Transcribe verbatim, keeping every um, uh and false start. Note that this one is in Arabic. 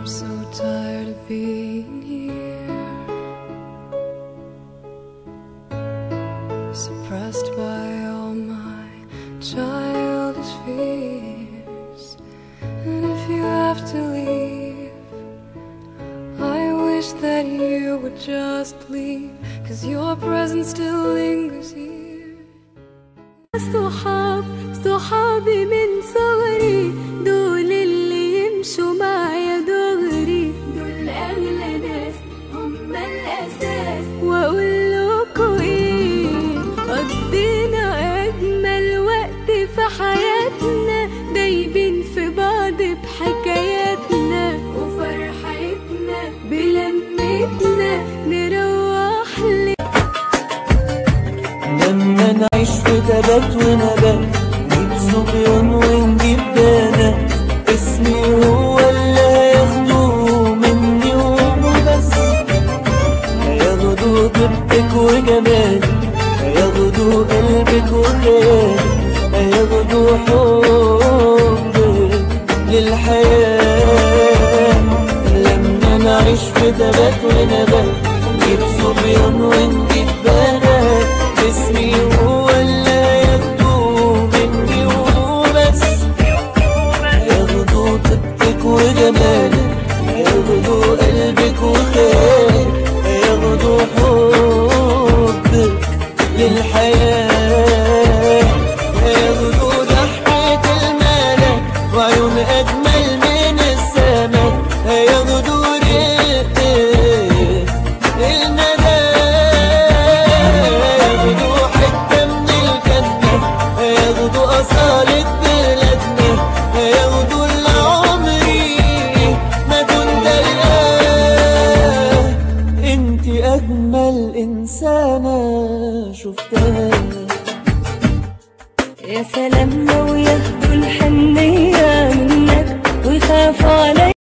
so tired of being here, suppressed by all my childish fears. And if you have to leave, I wish that you would just leave, 'cause your presence still lingers here. صحاب صحابي من صغري، دول اللي يمشوا معايا دغري، دول أغلى ناس هم الأساس. وأقول لكوا إيه، قضينا أجمل وقت في حياتنا، دايبين في بعض بحكاياتنا وفرحتنا بلمتنا، نروح لي لما نعيش في تبات ونبات، نجيب صبيان ونجيب بنات، اسمي هو اللي هياخدوه مني وبس. هياخدوا طيبتك وجمالك، هياخدوا قلبك وخيالك، هياخدوا حبك للحياة. لما نعيش في تبات ونبات، نجيب صبيان ونجيب بنات، اسمي هو اللي هياخدوه مني وبس. هياخدوا طيبتك وجمالك، هياخدوا قلبك وخيالك، هياخدوا حبك للحياة. هياخدوا ضحكة الملك وعيون أجمل من السماء، هياخدوا رقة الندى، هياخدوا حتة من الجنة، هياخدوا أصالة بلادنا، هياخدوا اللي عمري ما كنت ألقاه. انتي أجمل إنسانة شفتها. يا سلام لو ياخدوا الحنية منك ويخافوا عليك.